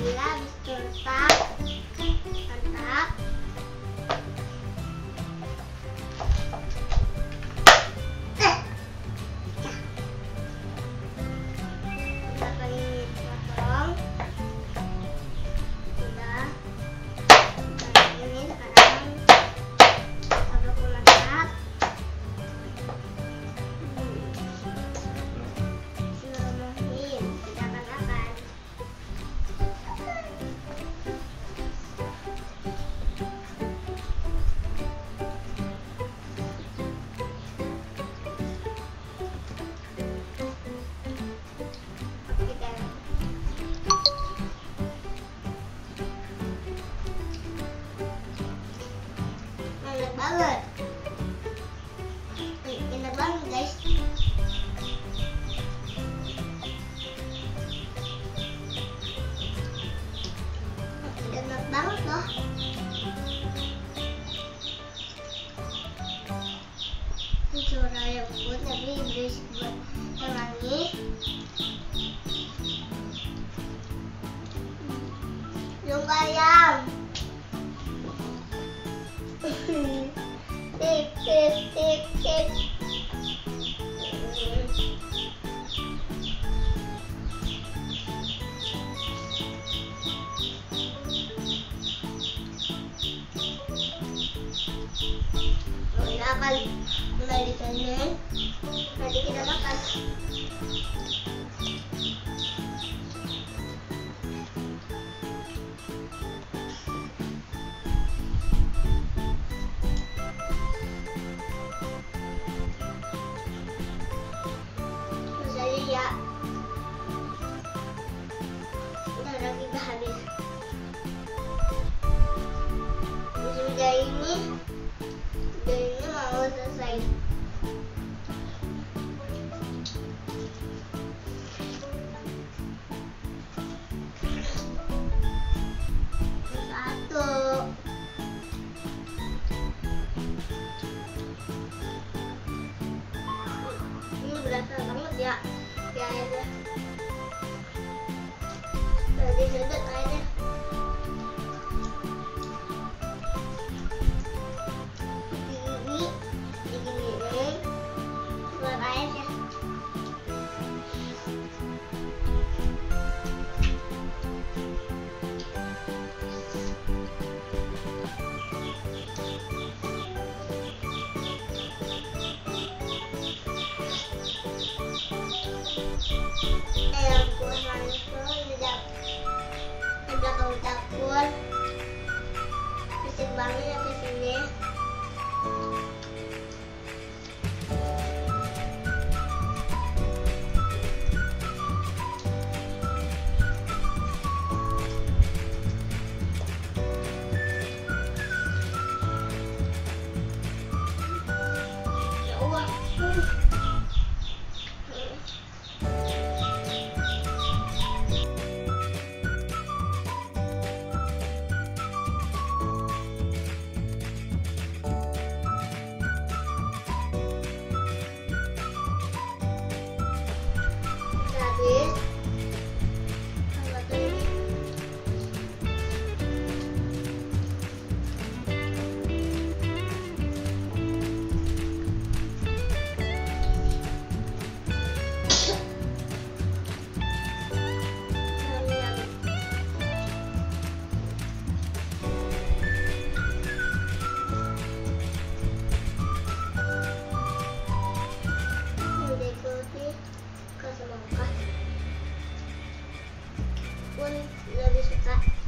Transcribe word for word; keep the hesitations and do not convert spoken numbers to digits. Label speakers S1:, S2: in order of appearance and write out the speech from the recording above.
S1: Alhamdulillah habis mantap. Mantap. Enak banget, enak banget guys. Enak banget loh. Ini suara yang buat tapi berisik buat yang nangis. Lumba ayam. Tik tik tik tik. Kita akan mulai di sini. Nanti kita makan. Ya, udah lagi udah habis. Video ini, video ini mau selesai. Satu. Ini berasa banget ya. Ya airnya jadi sedot airnya. Ini diginiin keluar airnya. Dapur bisik banget ya di sini. Ya Allah. Habis pun lebih suka